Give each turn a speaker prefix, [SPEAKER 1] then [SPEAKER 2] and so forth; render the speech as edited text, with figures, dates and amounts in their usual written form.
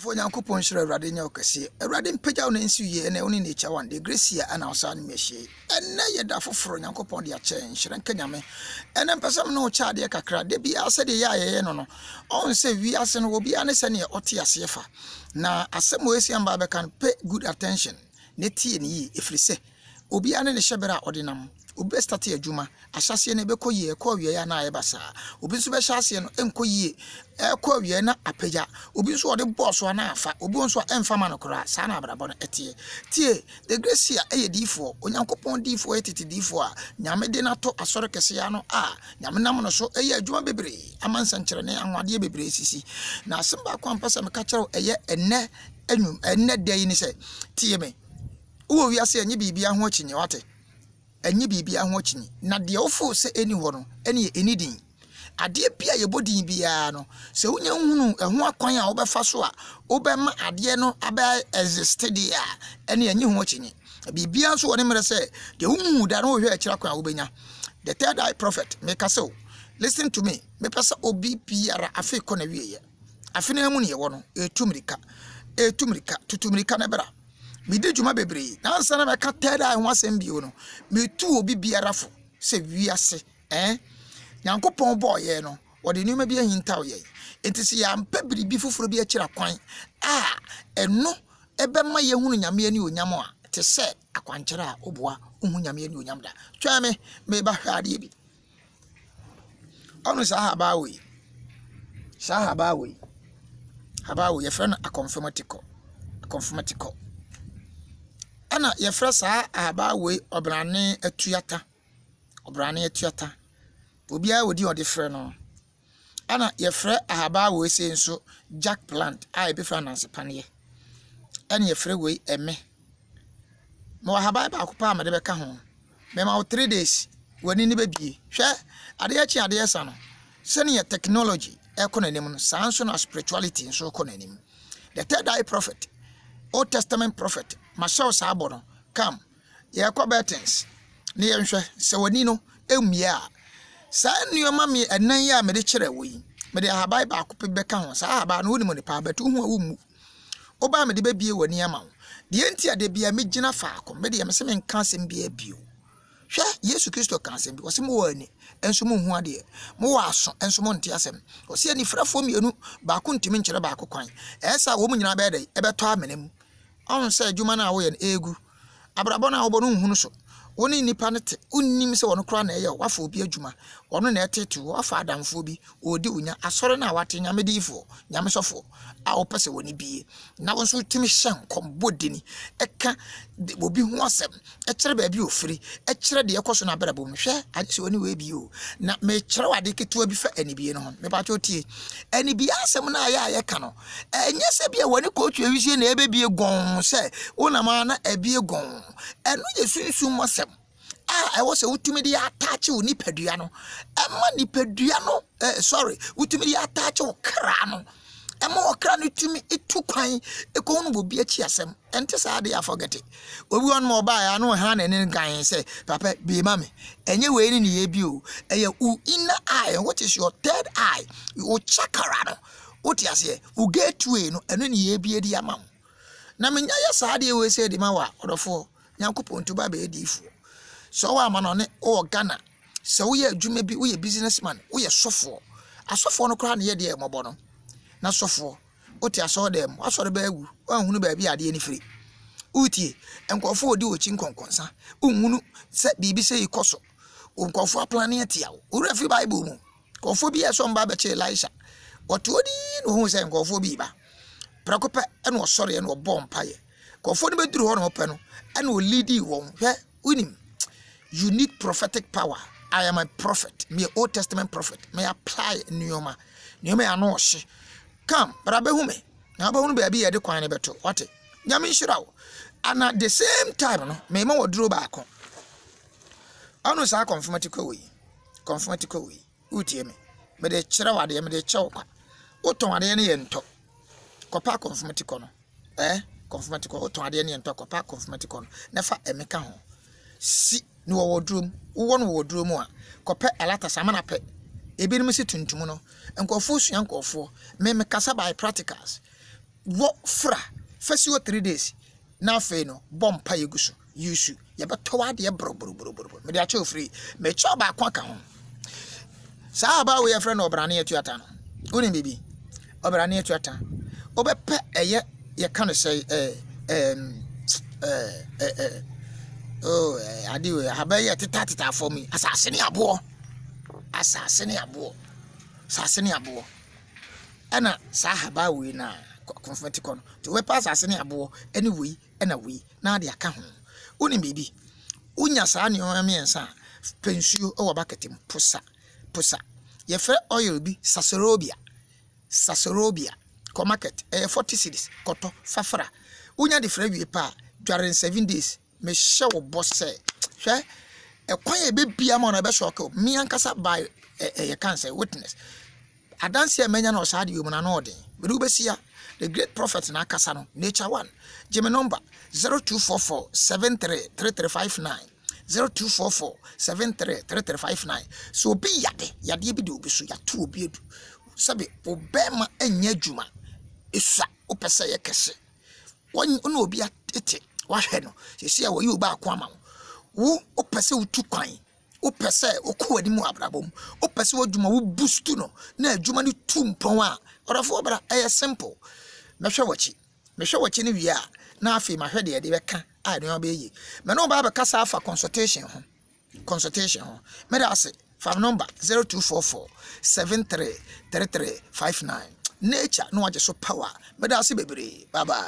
[SPEAKER 1] For Yankupon shall radin yokasi, a radin peja on ensu and only nature one, the Gracia and our son Meshe, and nay a daffo for Yankupon their change, and Kenyame, and then person no child yakakra, de be said the ya no. On say we as and will be honest and otia sefa. Now, as some ways and Baba can pay good attention, neti and ye, if we say, Obi ane ne shebera ordinam. Ube stati ejuma asase ne beko ye ekwa wie ya na ebasa obi nso be shase no enko ye ekwa wie na apeja obi nso ode boss wa na afa obi nso emfa ma no kora sa na abrabo no etie tie the grace ya difo onyankopon difo etiti difo a nyame de na to asore kese ya no a nyame nam no so eye adwuma bebre amansa nkyere ne anwade bebre sisi na asemba kwa mpasa meka kyerɛw eye enne enwum enne de ni se tie me wo wi ase enye bibia ho akinye wate enye bibia ho akinyi na de ofo se eni ho no eni enidin ade bia ye bodin bia no se wonya hunu eho akwan a obefa so a obema ade no aba exist dia eni enye ho akinyi bibia so woni mere se de hu da no hwe akira kwan obenya the third eye prophet make us listen to me me pesa obi biara afi ko na wiye afi na mu ne ye wo no etumrika tutumrika na bra mi de juma bebre na ansa na ka tada ho asem bio no me tu obi biara fo se wiase nyankopon boye no wode niuma bi ahintaw ye entisi ya mpabiri bi fufuro bi akira kwan eno ebe ma ye hunu nyame ani onyam a te se akwankyere a oboa ohu nyame ani onyam da twa me ba hwade bi onu sahaba we ye friend a confirmatical ana ye frasa ahaba we obrane atuata obi a wodi ode frɛ no ana ye frɛ ahaba we se nso jack plant a be finance panie ana ye frɛ we eme mo ahaba ba akopa amade beka ho me ma 3 days wani ni bebie hwɛ ade ya chi ade ya sa no se ne technology ekononim no sanso na spirituality nso ekononim the third eye prophet Old Testament prophet Mashaw Sabono come ye betens ne yenhwe se wani no emia sa nneoma me enan ya me de kire we me de ahaba ba akope beka ho sa ahaba no woni mo ne pa betu ho awumu oba me de bebie wani ama de enti ade bia me gina fa akọ me de me se me nka asem bia bio hwe Yesu Kristo kan asem bi wose mo wani enso mo hu ade mo waso enso mo nte asem wose ani frafo mienu ba ko ntimi nkire ba akokwan esa wo mo nyina be de ebeto amenem on say juma na wo ye egu abrabo na wo no hunu so woni nipa nete unnim se wono kra na ye wafa obi adwuma wono na etetu wafa adamfo bi odi unya asore na wate nyame difo nyame sofo a wo pese woni bie na won so timi hyan kombodini eka obi hu asem e kire ba bi ofiri e kire de yekoso na berabo hwe ade woni we bi o na me kire wade ketu abi fa anibie no me ba chotie anibie asem na ya ka no enye se bia woni ko twa wisie na ebe bie gon se wona ma na ebie gon eno je sunsun masem I was a ultimately attach you nipadua no ema nipadua no ultimately attach o krano ema o krano tumi etu kwan ekonu bobi achi asem ente sa de ya forget it obi on mo ba ya no ha na ne gan say papa be ma me enye we ni ye bi o eye u inner eye what is your third eye o chakra no what you say u gateway no eno ni ye bi edi ama na menya ya sa de we say di ma wa odofo nyankopon tuba be edifu so wa ma no ne o Ghana so wo ye adwuma bi wo ye businessman wo ye sofo asofo no kra ne ye de mobo no na sofo oti aso dem asore ba agu wa hunu ba bi ade ni firi utie enkofo odi ochi nkonkonsa unhunu se bibi se ikoso unkofo plani atia wo refi bible mu kofo bi eso mba be che Elisha oto odi no hu se enkofo bi ba prakopa ene osore ene obom paye kofo ne beduru ho no pe no ene o leadi won hwe unim. You need prophetic power. I am a prophet. Me Old Testament prophet. May apply Nyoma. Nyoma anoshi. Come, but abehume. Na abehume be abi yede kwan beto. What? Nyame shirawo. And at the same time no, me ma wodro ba akon. Ano sa confirmatical way. Confirmatical way. Utie me. Me de kyerɛ wade me de kyɛw kwa. Oton ade ne ye nto. Kopa confirmatical no. Confirmatical oton ade ne ye nto kopa confirmatical no. Na fa emeka ho. Si ni wo wodrum wo no wodrum a kope alata samana pe ebinim si tuntum no nkofo sua nkofo me kasa by practicals wo fra first 3 days na fe no bompa yeguso yusu ye beto ade bro me dia che free me cho ba kwa ka ho sa ba we friend obrane etuata no woni bibi obrane etuata obepe eye ye kan say adiwe habaye teta for me asase ne abo ana sa haba we na confront kon to we pass asase ne abo anyway na we na de aka ho woni bibi unya sa ne o miensa pensuo e wo baketim pusa ye fre oil bi sasorobia ko market 40 cedis koto fafra unya de fre wi pa during 7 days me she wo boss hwe ekwan e be bia ma na be shock me ankasa by ye can say witness adanse emenya na osade yo na no de we do be sia the great prophet na akasa no nature one give me number 0244733359 0244733359 so be yade bi de obi so ya to obi edu sabe obema enya djuma esa opese ye kese won obi atete wahwe no sesi a wo yi ba akwa ma wo opese utu kwan opese okowadi mu abrabom opese wadjuma wo boost no na adjuma ni tumpon a orafo obra eye simple mehwe wachi ni wi a na afi mahwe de beka a no be yi me no ba kasa afa consultation ho me da say phone number 0244733359 nature no waje so power me da say bebre bye bye.